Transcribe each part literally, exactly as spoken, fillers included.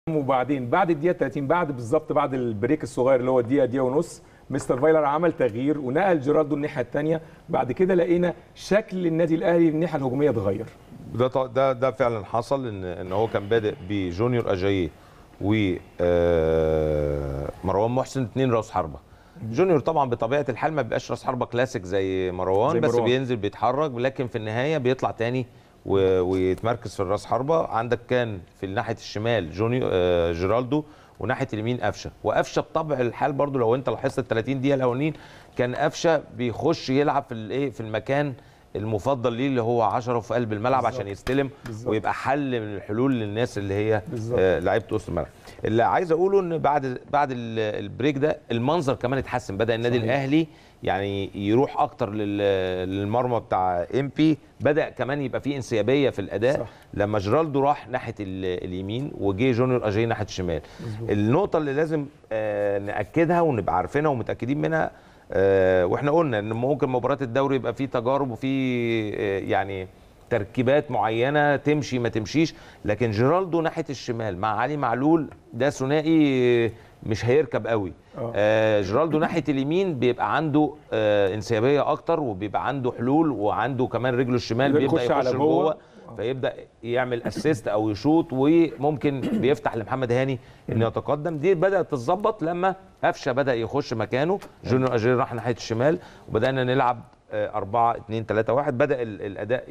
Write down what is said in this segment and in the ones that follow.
وبعدين بعد الدقيقه ثلاثين بعد بالظبط بعد البريك الصغير اللي هو الدقيقه دقيقه ونص مستر فايلر عمل تغيير ونقل جيرالدو الناحيه الثانيه. بعد كده لقينا شكل النادي الاهلي الناحيه الهجوميه اتغير. ده ده ده فعلا حصل ان ان هو كان بادئ بجونيور اجاييه و مروان محسن اثنين راس حربه. جونيور طبعا بطبيعه الحال ما بيبقاش راس حربه كلاسيك زي مروان، زي بس مروان. بينزل بيتحرك، لكن في النهايه بيطلع تاني ويتمركز في الراس حربه. عندك كان في ناحيه الشمال جونيور آه جيرالدو، وناحيه اليمين قفشه. وقفشه بطبع الحال برضو لو انت لاحظت ال ثلاثين دقيقه الاولانيين كان قفشه بيخش يلعب في الايه في المكان المفضل ليه اللي هو عشرة في قلب الملعب بالزبط. عشان يستلم بالزبط. ويبقى حل من الحلول للناس اللي هي آه لعيبه وسط الملعب. اللي عايز اقوله ان بعد بعد البريك ده المنظر كمان اتحسن، بدا النادي صحيح. الاهلي يعني يروح اكتر للمرمى بتاع ام بي، بدا كمان يبقى فيه انسيابيه في الاداء صح. لما جيرالدو راح ناحيه اليمين وجي جونيور اجاي ناحيه الشمال. مزبوط. النقطه اللي لازم آه ناكدها ونبقى عارفينها ومتاكدين منها، آه واحنا قلنا ان ممكن مباريات الدوري يبقى فيه تجارب وفيه آه يعني تركيبات معينه تمشي ما تمشيش، لكن جيرالدو ناحيه الشمال مع علي معلول ده ثنائي مش هيركب قوي. آه جيرالدو ناحيه اليمين بيبقى عنده آه انسيابيه اكتر، وبيبقى عنده حلول، وعنده كمان رجله الشمال بيبدا يخش لجوه فيبدا يعمل اسيست او يشوط، وممكن بيفتح لمحمد هاني انه يتقدم. دي بدات تتظبط لما قفشه بدا يخش مكانه، جونيور اجاي راح ناحيه الشمال، وبدانا نلعب أربعة اتنين تلاتة واحد. بدأ الأداء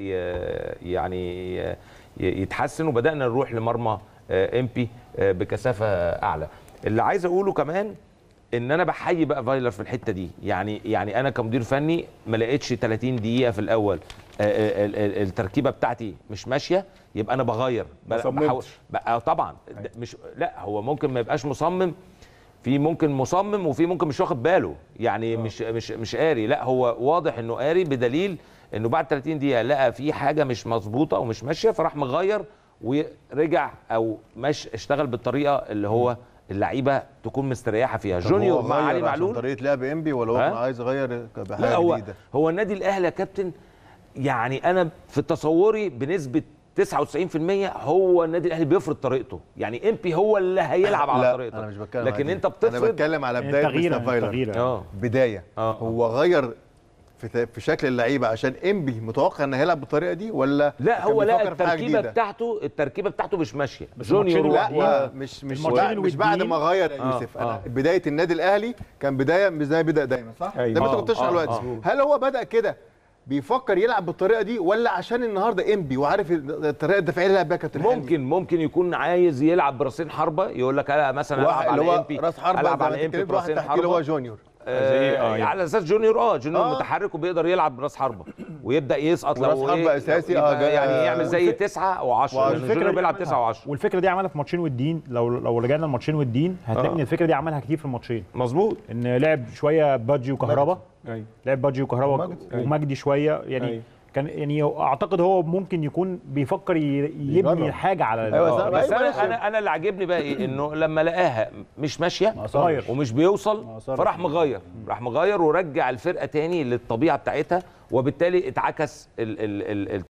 يعني يتحسن، وبدأنا نروح لمرمى ام بي بكثافة أعلى. اللي عايز أقوله كمان إن أنا بحيي بقى فايلر في الحتة دي، يعني يعني أنا كمدير فني ما لقيتش ثلاثين دقيقة في الأول التركيبة بتاعتي مش ماشية، يبقى أنا بغير بحاول بقى. طبعا مش لا هو ممكن ما يبقاش مصمم، في ممكن مصمم وفي ممكن مش واخد باله، يعني أوه. مش مش مش قاري، لا هو واضح انه قاري، بدليل انه بعد ثلاثين دقيقه لقى في حاجه مش مظبوطه ومش ماشيه، فراح مغير ورجع او مش اشتغل بالطريقه اللي هو اللعيبه تكون مستريحه فيها. جونيور مع علي معلول طريقه لعب انبي ولا هو كان عايز يغير بحاجه لا هو جديده؟ هو النادي الاهلي يا كابتن، يعني انا في تصوري بنسبه تسعة وتسعين في المية هو النادي الاهلي بيفرض طريقته، يعني امبي هو اللي هيلعب على طريقته. انا مش بتكلم لكن انت بتفرض، انا بتكلم على بدايه مستر فايلر. اه بدايه آه. هو غير في في شكل اللعيبه عشان امبي متوقع انه هيلعب بالطريقه دي، ولا لا هو لا التركيبه بتاعته التركيبه بتاعته مش ماشيه. جونيور لا مش مش مش بعد ما غير يا يوسف. آه. انا بدايه النادي الاهلي كان بدايه مش زي بدا دايما صح؟ أيوة. ده ما انت كنت بتشرح دلوقتي. آه. آه. هل هو بدا كده بيفكر يلعب بالطريقه دي، ولا عشان النهارده انبي وعارف الطريقه الدفاعيه اللي لعب بيها كابتن حلمي؟ ممكن ممكن يكون عايز يلعب براسين حربه، يقول لك انا مثلا العب على انبي راس حربه، العب على انبي براسين حربه اللي هو جونيور. آه آه على اساس جونيور اه جونيور آه. متحرك وبيقدر يلعب براس حربه ويبدا يسقط لو راس حربه اساسي اه يعني يعمل زي تسعة او عشرة، لان جونيور بيلعب تسعة وعشرة. والفكره دي عملها في ماتشين ودين. لو لو رجعنا الماتشين والدين هتلاقي آه. ان الفكره دي عملها كتير في الماتشين. مظبوط، ان لعب شويه بادجي وكهربا. ايوه لعب بادجي وكهربا ومجدي شويه، يعني أي. كان يعني اعتقد هو ممكن يكون بيفكر يبني حاجه على أيوة بس انا انا انا اللي عاجبني بقى ايه، انه لما لقاها مش ماشيه ومش بيوصل فراح مغير راح مغير ورجع الفرقه تاني للطبيعه بتاعتها، وبالتالي اتعكس ال ال ال